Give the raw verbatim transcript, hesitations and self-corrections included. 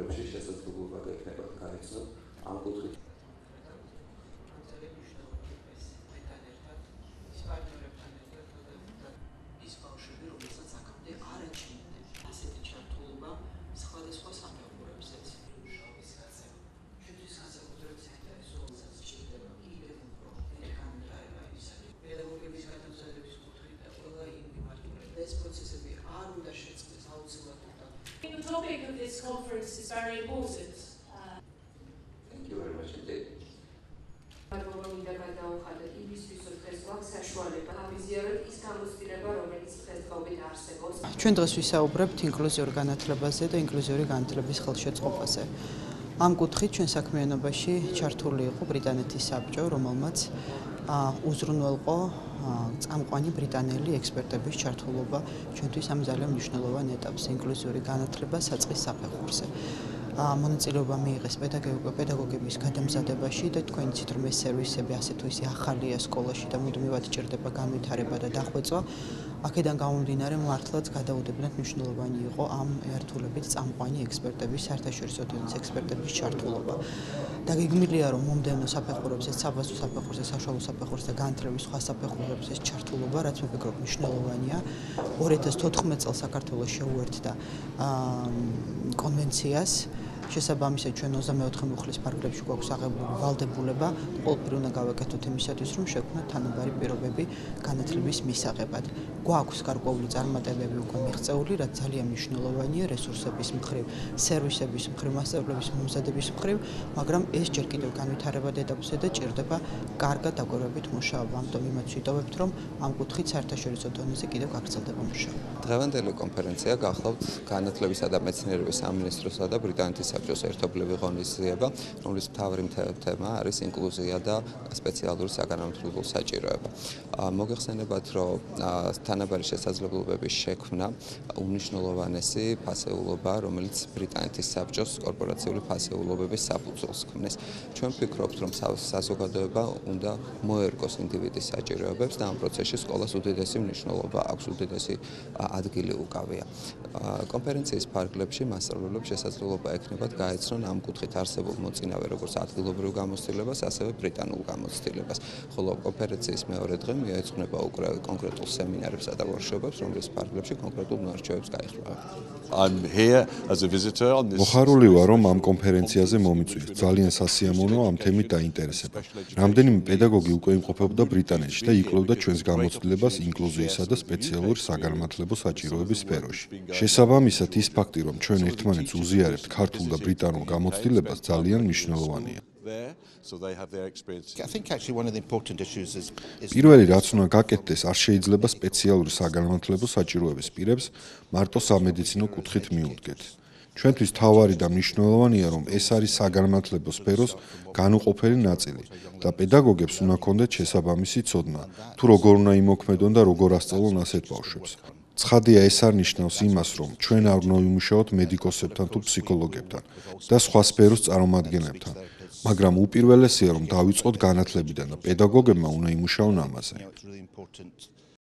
საგანმანათლებლებში შესაძლებლობა გექნებათ გაიცნოთ ამ კუთხით. The topic of this conference is very important. Uh, Thank you very much indeed. ჩვენ დღეს ვისაუბრებთ ინკლუზიური განათლებაზე და ინკლუზიური განათლების ხელშეწყობაზე. ამ კუთხით ჩვენ საქმიანობაში ჩართული იყო ბრიტანეთის საბჭო, რომელმაც უზრუნველყო წამყვანი ბრიტანელი ექსპერტების ჩართულობა ჩვენთვის ამ ძალიან მნიშვნელოვან ეტაპს ინკლუზიური განათლება საწყის საფეხურზე. მონაწილეობა მიიღეს პედაგოგების გადამზადებაში და თქვენ იცით რომ ეს სერვისები ასე თუ ისე ახალია სკოლაში და მუდმივად ჭირდება განვითარება და დახვეწვა. აქედან გამომდინარე მართლაც გადაუდებნად მნიშვნელოვანი იყო ამ ერთულებით წამყვანი ექსპერტების, საერთაშორისო დონის ექსპერტების ჩართულობა. დაგეგმილია რომ მომდევნო საფეხურებზე, საბაზო საფეხურზე, საშუალო საფეხურზე და განათლების სხვა საფეხურებზე ჩართულობა, რაც მეგობრებო მნიშვნელოვანია. ორი ათას თოთხმეტ წელს საქართველოს შეუერთდა კონვენციას. შესაბამისად ჩვენ ოცდამეოთხე მუხლის პარაგრაფში გვაქვს აღებული ვალდებულება, ყოველდღიურად უნდა გავაკეთოთ იმისათვის, რომ შევქმნათ თანაბარი პირობები განათლების მისაღებად. გვაქვს გარკვეული წარმატებები უკვე მიღწეული, რაც ძალიან მნიშვნელოვანია რესურსების მხრივ, სერვისების მხრივ, მასწავლებლების მომზადების მხრივ, მაგრამ ეს ჯერ კიდევ განვითარებად ეტაპზე და ჭირდება კარგად დაკვირვებით მუშაობა. ამიტომ იმედს ვიტოვებთ, რომ ამ კუთხით საერთაშორისო დონეზე კიდევ გაგრძელდება მუშაობა. დღევანდელი კონფერენცია გახლავთ განათლებისა და მეცნიერების სამინისტროსა და ბრიტანეთის საბჭოს ერთობლივი ღონისძიება, რომლის მთავარი თემა არის ინკლუზია და სპეციალური საგანმანათლებლო საჭიროება. მოგეხსენებათ, რომ თანაბარი შესაძლებლობების შექმნა უმნიშვნელოვანესი ფასეულობა, რომელიც ბრიტანეთის საბჭოს კორპორაციული ფასეულობების საფუძველს ქმნის. ჩვენ ვფიქრობთ, რომ საზოგადოება უნდა მოერგოს ინდივიდის საჭიროებებს და ამ პროცესში სკოლას უდიდესი მნიშვნელობა აქვს, უდიდესი ადგილი უკავია. კონფერენციის ფარგლებში მასწავლებლებს შესაძლებლობა ექნებათ გაეცნონ ამ კუთხით არსებულ მოწინავე როგორც ადგილობრივ გამოცდილებას, ასევე ბრიტანულ გამოცდილებას. ხოლო კონფერენციის მეორე დღე მიეძღვნება უკვე კონკრეტულ სემინარებსა და ვორქშოპებს, რომლის ფარგლებში კონკრეტულ მონარჩევებს გაიხმარება. მოხარული ვარ, რომ ამ კონფერენციაზე მომიწვიეს. ძალიან სასიამოვნოა ამ თემით დაინტერესება. რამდენიმე პედაგოგი უკვე იმყოფებოდა ბრიტანეთში და იკვლევდა ჩვენს გამოცდილებას ინკლუზიისა და სპეციალური საგანმანათლებლო საჭიროების სფეროში. შესაბამისად, ის ფაქტი, რომ ჩვენ ერთმანეთს უზიარებთ ქართულ და ბრიტანულ გამოცდილებას ძალიან მნიშვნელოვანია. პირველი რაც უნდა გაკეთდეს, არ შეიძლება სპეციალური საგანმანათლებლო საჭიროების პირებს მარტო სამედიცინო კუთხით მიუდგეთ. ჩვენთვის თავარი და მნიშვნელოვანია, რომ ეს არის საგანმანათლებლო სფეროს განუყოფელი ნაწილი და პედაგოგებს უნდა ჰქონდეთ შესაბამისი ცოდნა, თუ როგორ უნდა იმოქმედონ და როგორ ასწავლონ ასეთ ბავშვებს. ცხადია, ეს არ ნიშნავს იმას, რომ ჩვენ არ უნდა ვიმუშაოთ მედიკოსებთან თუ ფსიქოლოგებთან და სხვა სფეროს წარმომადგენლებთან, მაგრამ უპირველესია, რომ დავიწყოთ განათლებიდან და პედაგოგებმა უნდა იმუშაონ ამაზე.